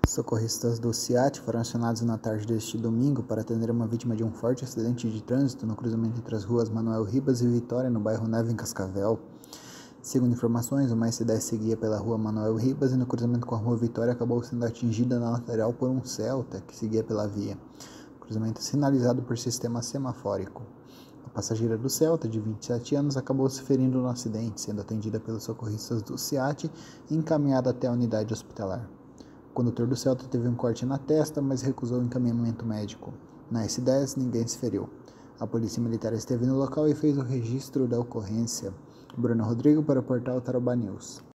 Socorristas do SEAT foram acionados na tarde deste domingo para atender uma vítima de um forte acidente de trânsito no cruzamento entre as ruas Manuel Ribas e Vitória, no bairro Neva, em Cascavel. Segundo informações, uma S10 seguia pela rua Manuel Ribas e no cruzamento com a rua Vitória acabou sendo atingida na lateral por um Celta que seguia pela via. O cruzamento sinalizado por sistema semafórico. A passageira do Celta, de 27 anos, acabou se ferindo no acidente, sendo atendida pelos socorristas do SEAT e encaminhada até a unidade hospitalar. O condutor do Celta teve um corte na testa, mas recusou o encaminhamento médico. Na S10, ninguém se feriu. A polícia militar esteve no local e fez o registro da ocorrência. Bruno Rodrigo para o portal Tarobá News.